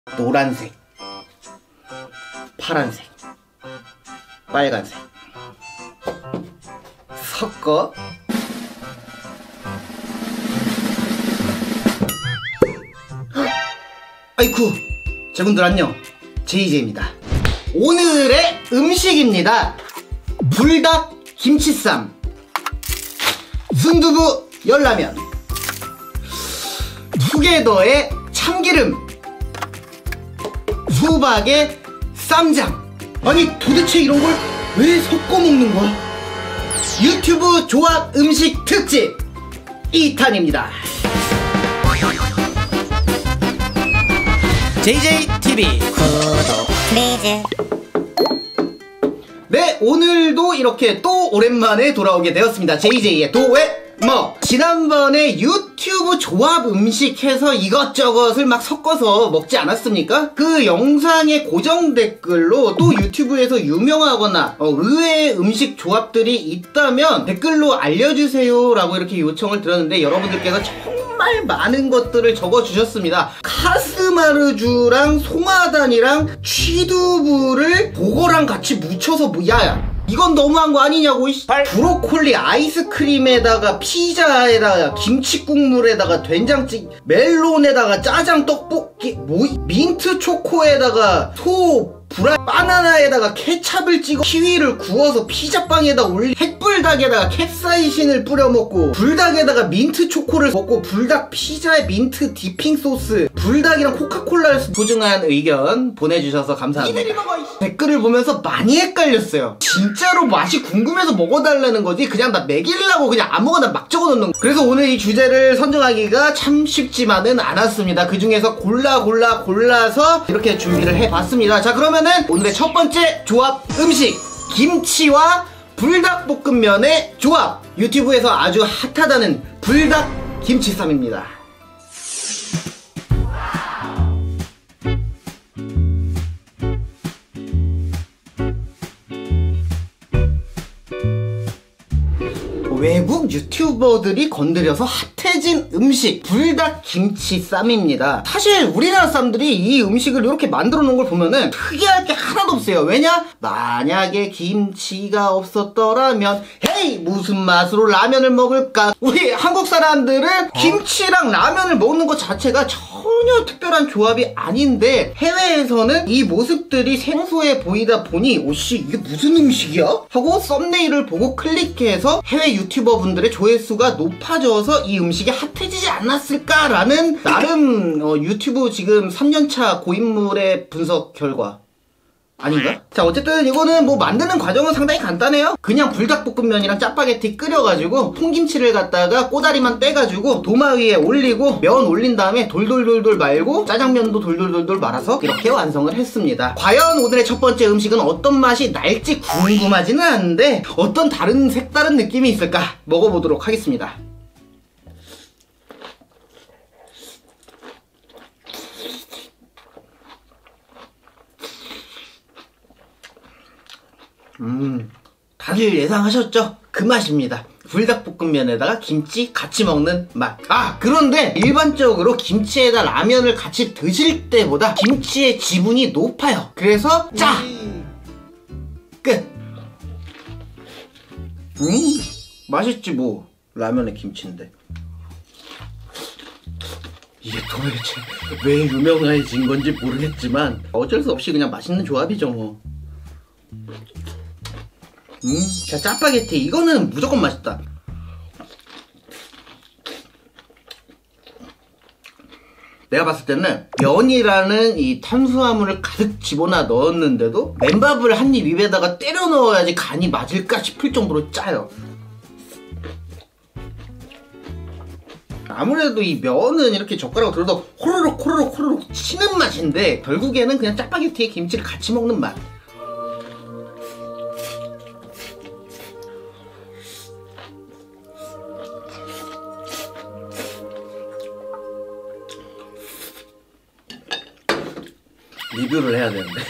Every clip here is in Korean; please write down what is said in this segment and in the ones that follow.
노란색, 파란색, 빨간색 섞어 아이쿠, 제분들 안녕, JJ입니다. 오늘의 음식입니다. 불닭 김치쌈, 순두부 열라면, 투게더의 참기름, 수박의 쌈장. 아니 도대체 이런 걸 왜 섞어 먹는 거야? 유튜브 조합 음식 특집 2탄입니다. JJTV 구독 플리즈. 네, 오늘도 이렇게 또 오랜만에 돌아오게 되었습니다. JJ의 도웨 뭐. 지난번에 유튜브 조합 음식 해서 이것저것을 막 섞어서 먹지 않았습니까? 그 영상의 고정 댓글로 또 유튜브에서 유명하거나 의외의 음식 조합들이 있다면 댓글로 알려주세요 라고 이렇게 요청을 드렸는데, 여러분들께서 정말 많은 것들을 적어주셨습니다. 카스마르주랑 송화단이랑 취두부를 그거랑 같이 묻혀서 야야 이건 너무한 거 아니냐고. 브로콜리 아이스크림에다가 피자에다가 김치 국물에다가 된장찌개, 멜론에다가 짜장 떡볶이, 민트 초코에다가 바나나에다가 케찹을 찍어 키위를 구워서 피자빵에다 올리, 햇불닭에다가 캡사이신을 뿌려 먹고, 불닭에다가 민트 초코를 먹고, 불닭 피자에 민트 디핑 소스, 불닭이랑 코카콜라를 소중한 의견 보내주셔서 감사합니다. 이들이 먹어. 댓글을 보면서 많이 헷갈렸어요. 진짜로 맛이 궁금해서 먹어달라는 거지 그냥 나 먹이려고 그냥 아무거나 막 적어놓는 거. 그래서 오늘 이 주제를 선정하기가 참 쉽지만은 않았습니다. 그 중에서 골라서 이렇게 준비를 해봤습니다. 자, 그러면은 오늘의 첫 번째 조합 음식, 김치와 불닭볶음면의 조합, 유튜브에서 아주 핫하다는 불닭 김치쌈입니다. 외국 유튜버들이 건드려서 핫해진 음식, 불닭 김치쌈입니다. 사실 우리나라 사람들이 이 음식을 이렇게 만들어 놓은 걸 보면은 특이할 게 하나도 없어요. 왜냐? 만약에 김치가 없었더라면 헤이 무슨 맛으로 라면을 먹을까? 우리 한국 사람들은 김치랑 라면을 먹는 것 자체가 전혀 특별한 조합이 아닌데, 해외에서는 이 모습들이 생소해 보이다 보니 오씨 이게 무슨 음식이야? 하고 썸네일을 보고 클릭해서 해외 유튜버분들의 조회수가 높아져서 이 음식이 핫해지지 않았을까라는 나름 유튜브 지금 3년차 고인물의 분석 결과 아닌가? 자, 어쨌든 이거는 뭐 만드는 과정은 상당히 간단해요. 그냥 불닭볶음면이랑 짜파게티 끓여가지고 통김치를 갖다가 꼬다리만 떼가지고 도마 위에 올리고 면 올린 다음에 돌돌돌돌 말고 짜장면도 돌돌돌돌 말아서 이렇게 완성을 했습니다. 과연 오늘의 첫 번째 음식은 어떤 맛이 날지 궁금하지는 않은데 어떤 다른 색다른 느낌이 있을까 먹어보도록 하겠습니다. 다들 예상하셨죠? 그 맛입니다. 불닭볶음면에다가 김치 같이 먹는 맛. 아, 그런데 일반적으로 김치에다 라면을 같이 드실 때보다 김치의 지분이 높아요. 그래서 짜! 끝! 맛있지 뭐. 라면에 김치인데. 이게 도대체 왜 유명해진 건지 모르겠지만 어쩔 수 없이 그냥 맛있는 조합이죠 뭐. 자, 짜파게티 이거는 무조건 맛있다. 내가 봤을 때는 면이라는 이 탄수화물을 가득 집어넣어 넣었는데도 맨밥을 한 입 입에다가 때려 넣어야지 간이 맞을까 싶을 정도로 짜요. 아무래도 이 면은 이렇게 젓가락으로 들어도 호로록 치는 맛인데 결국에는 그냥 짜파게티에 김치를 같이 먹는 맛. 리뷰를 해야 되는데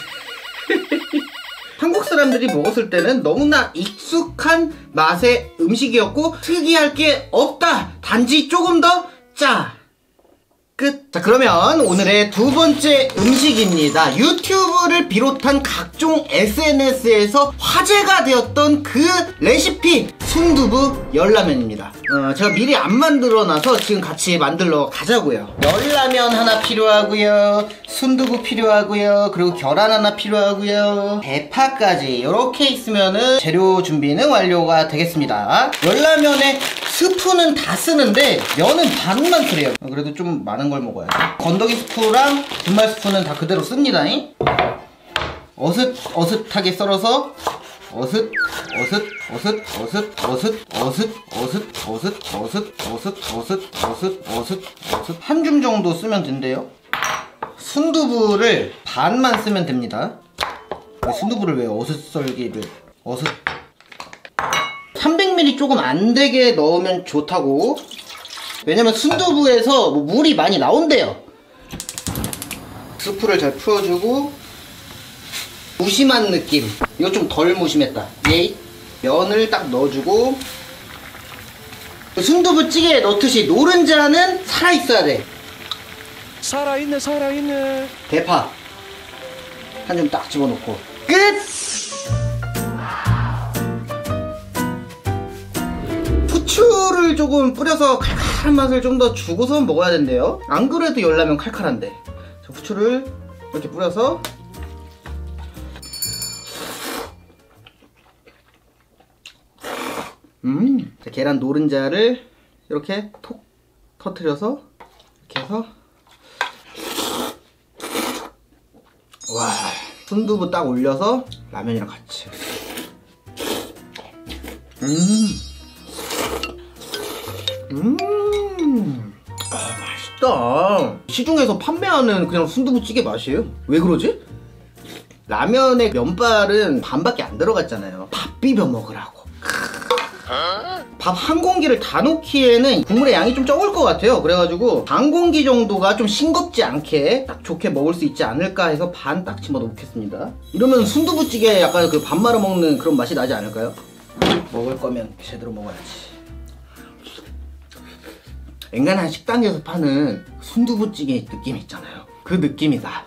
한국 사람들이 먹었을 때는 너무나 익숙한 맛의 음식이었고 특이할 게 없다. 단지 조금 더 짜. 끝. 자, 그러면 오늘의 두 번째 음식입니다. 유튜브를 비롯한 각종 SNS에서 화제가 되었던 그 레시피, 순두부 열라면입니다. 제가 미리 안 만들어놔서 지금 같이 만들러 가자고요. 열라면 하나 필요하고요, 순두부 필요하고요, 그리고 계란 하나 필요하고요, 대파까지 이렇게 있으면은 재료 준비는 완료가 되겠습니다. 열라면에 스프는 다 쓰는데 면은 반만 쓰래요. 그래도 좀 많은 걸 먹어야지. 건더기 스프랑 분말 스프는 다 그대로 씁니다. 어슷하게 썰어서 어슷 한 줌 정도 쓰면 된대요. 순두부를 반만 쓰면 됩니다. 순두부를 왜 어슷 썰기를 300ml 조금 안 되게 넣으면 좋다고. 왜냐면 순두부에서 뭐 물이 많이 나온대요. 스프를 잘 풀어주고, 무심한 느낌, 이거 좀 덜 무심했다. 예이. 면을 딱 넣어주고, 순두부찌개에 넣듯이 노른자는 살아있어야 돼. 살아있네. 대파 한 줌 딱 집어넣고 끝! 후추를 조금 뿌려서 칼칼한 맛을 좀 더 주고서 먹어야 된대요. 안 그래도 열라면 칼칼한데. 자, 후추를 이렇게 뿌려서 자, 계란 노른자를 이렇게 톡 터트려서 이렇게 해서, 와, 순두부 딱 올려서 라면이랑 같이. 맛있다. 시중에서 판매하는 그냥 순두부찌개 맛이에요. 왜 그러지? 라면에 면발은 반밖에 안 들어갔잖아요. 밥 비벼 먹으라고. 밥 한 공기를 다 넣기에는 국물의 양이 좀 적을 것 같아요. 그래가지고 반 공기 정도가 좀 싱겁지 않게 딱 좋게 먹을 수 있지 않을까 해서 반 딱 집어 넣겠습니다. 이러면 순두부찌개 약간 그 밥 말아 먹는 그런 맛이 나지 않을까요? 먹을 거면 제대로 먹어야지. 엔간한 식당에서 파는 순두부찌개 느낌 있잖아요. 그 느낌이다.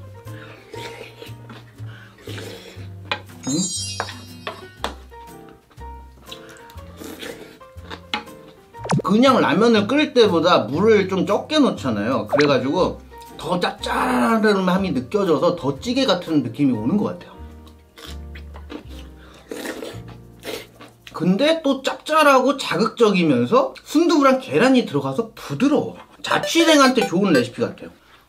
그냥 라면을 끓일 때보다 물을 좀 적게 넣잖아요. 그래가지고 더 짭짤함이 느껴져서 더 찌개 같은 느낌이 오는 것 같아요. 근데 또 짭짤하고 자극적이면서 순두부랑 계란이 들어가서 부드러워. 자취생한테 좋은 레시피 같아요.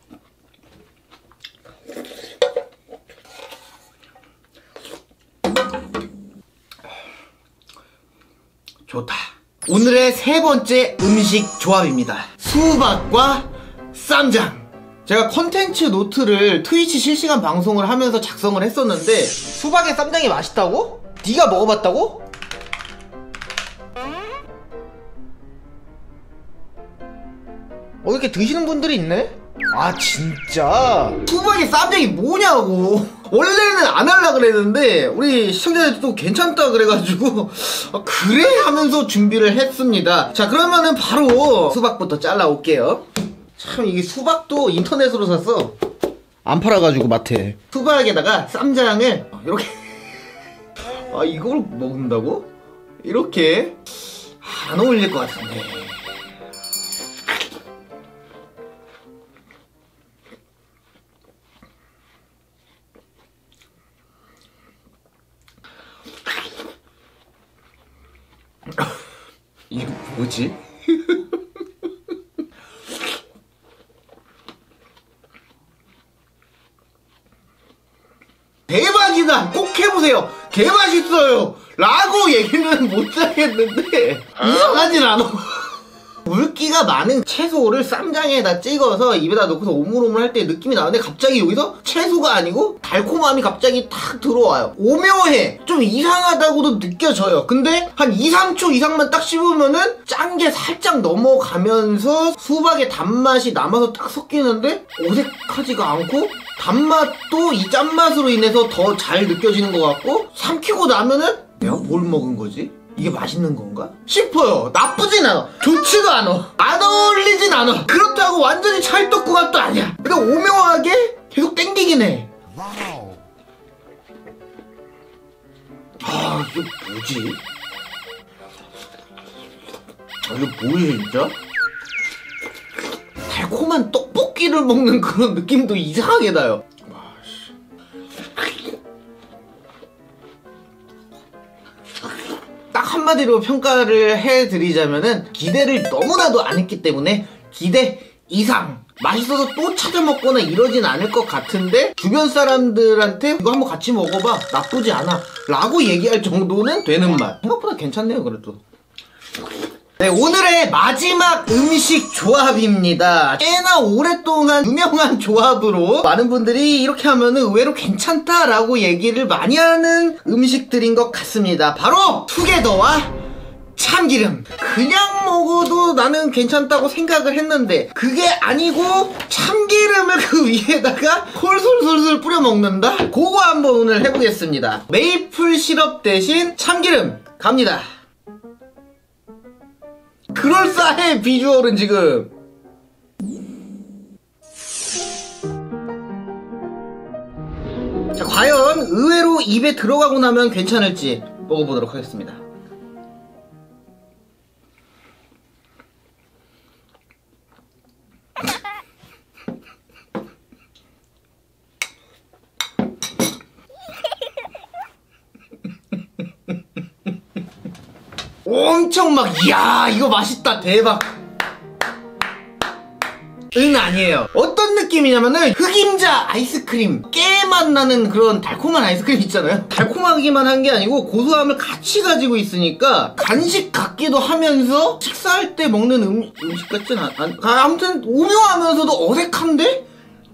좋다. 오늘의 세 번째 음식 조합입니다. 수박과 쌈장. 제가 컨텐츠 노트를 트위치 실시간 방송을 하면서 작성을 했었는데, 수박에 쌈장이 맛있다고? 네가 먹어봤다고? 이렇게 드시는 분들이 있네? 아, 진짜 수박에 쌈장이 뭐냐고. 원래는 안 하려고 그랬는데 우리 시청자들도 괜찮다 그래가지고 그래 하면서 준비를 했습니다. 자, 그러면은 바로 수박부터 잘라 올게요. 참, 이게 수박도 인터넷으로 샀어. 안 팔아가지고 마트에. 수박에다가 쌈장을 이렇게 아, 이걸 먹는다고? 이렇게 안 어울릴 것 같은데. 이게 뭐지? 대박이다! 꼭 해보세요! 개맛있어요! 라고 얘기는 못하겠는데 이상하진 않아. 물기가 많은 채소를 쌈장에다 찍어서 입에다 넣고서 오물오물 할 때 느낌이 나는데, 갑자기 여기서 채소가 아니고 달콤함이 갑자기 탁 들어와요. 오묘해. 좀 이상하다고도 느껴져요. 근데 한 2-3초 이상만 딱 씹으면은 짠 게 살짝 넘어가면서 수박의 단맛이 남아서 딱 섞이는데 어색하지가 않고, 단맛도 이 짠맛으로 인해서 더 잘 느껴지는 것 같고, 삼키고 나면은 내가 뭘 먹은 거지? 이게 맛있는 건가? 싶어요. 나쁘진 않아. 좋지도 않아. 안 어울리진 않아. 그렇다고 완전히 찰떡궁합도 아니야. 근데 오묘하게 계속 땡기긴 해. 아, 이게 뭐지? 아, 이게 뭐지 진짜? 달콤한 떡볶이를 먹는 그런 느낌도 이상하게 나요. 딱 한마디로 평가를 해드리자면은 기대를 너무나도 안 했기 때문에 기대 이상. 맛있어서 또 찾아 먹거나 이러진 않을 것 같은데 주변 사람들한테 이거 한번 같이 먹어봐, 나쁘지 않아 라고 얘기할 정도는 되는 맛. 생각보다 괜찮네요. 그래도. 네, 오늘의 마지막 음식 조합입니다. 꽤나 오랫동안 유명한 조합으로 많은 분들이 이렇게 하면은 의외로 괜찮다라고 얘기를 많이 하는 음식들인 것 같습니다. 바로 투게더와 참기름. 그냥 먹어도 나는 괜찮다고 생각을 했는데 그게 아니고 참기름을 그 위에다가 콜솔솔솔 뿌려 먹는다? 그거 한번 오늘 해보겠습니다. 메이플 시럽 대신 참기름 갑니다. 그럴싸해. 비주얼은 지금 자, 과연 의외로 입에 들어가고 나면 괜찮을지 먹어보도록 하겠습니다. 엄청 막 이야 이거 맛있다 대박 은 아니에요. 어떤 느낌이냐면은 흑임자 아이스크림 깨 맛 나는 그런 달콤한 아이스크림 있잖아요. 달콤하기만 한 게 아니고 고소함을 같이 가지고 있으니까 간식 같기도 하면서 식사할 때 먹는 음식 같진 아무튼 오묘하면서도 어색한데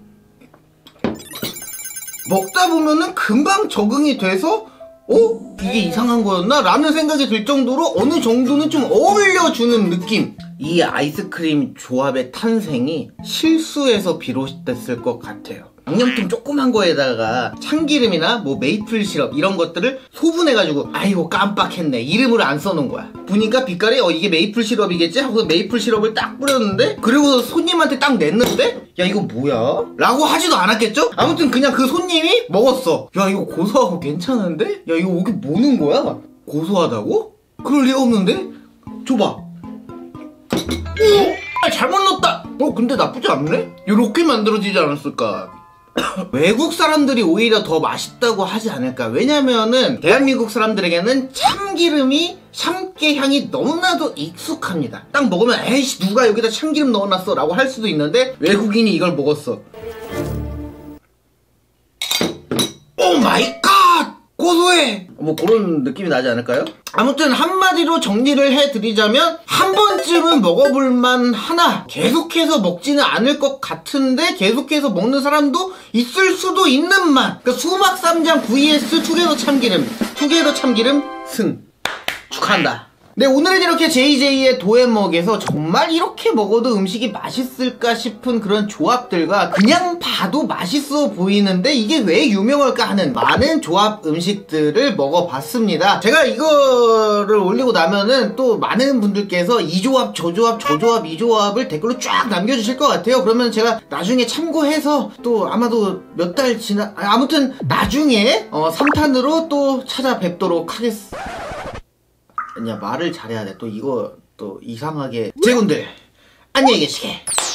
먹다 보면은 금방 적응이 돼서 이게 이상한 거였나? 라는 생각이 들 정도로 어느 정도는 좀 어울려주는 느낌. 이 아이스크림 조합의 탄생이 실수에서 비롯됐을 것 같아요. 양념통 조그만 거에다가 참기름이나 뭐 메이플 시럽 이런 것들을 소분해가지고 아이고 깜빡했네 이름을 안 써놓은 거야. 보니까 빛깔이 이게 메이플 시럽이겠지 하고 메이플 시럽을 딱 뿌렸는데 그리고 손님한테 딱 냈는데 야 이거 뭐야? 라고 하지도 않았겠죠? 아무튼 그냥 그 손님이 먹었어. 야 이거 고소하고 괜찮은데? 야 이거 여기 뭐는 거야? 고소하다고? 그럴 리가 없는데? 줘봐. 오! 잘못 넣었다! 근데 나쁘지 않네? 이렇게 만들어지지 않았을까? 외국 사람들이 오히려 더 맛있다고 하지 않을까. 왜냐면은 대한민국 사람들에게는 참기름이 참깨 향이 너무나도 익숙합니다. 딱 먹으면 에이씨 누가 여기다 참기름 넣어놨어 라고 할 수도 있는데 외국인이 이걸 먹었어. 오 마이 갓! 고소해! 뭐 그런 느낌이 나지 않을까요? 아무튼 한마디로 정리를 해드리자면 한 번쯤은 먹어볼만 하나 계속해서 먹지는 않을 것 같은데 계속해서 먹는 사람도 있을 수도 있는 맛. 그러니까 수박 쌈장 vs 투게더 참기름 승 축하한다. 네, 오늘은 이렇게 JJ의 도앤먹에서 정말 이렇게 먹어도 음식이 맛있을까 싶은 그런 조합들과 그냥 봐도 맛있어 보이는데 이게 왜 유명할까 하는 많은 조합 음식들을 먹어봤습니다. 제가 이거를 올리고 나면은 또 많은 분들께서 이 조합 저 조합 저 조합 이 조합을 댓글로 쫙 남겨주실 것 같아요. 그러면 제가 나중에 참고해서 또 아마도 몇 달 지나 아무튼 나중에 3탄으로 또 찾아뵙도록 하겠습니다. 아니야 말을 잘해야 돼. 또 이거 또 이상하게 제군들 안녕히 계시게.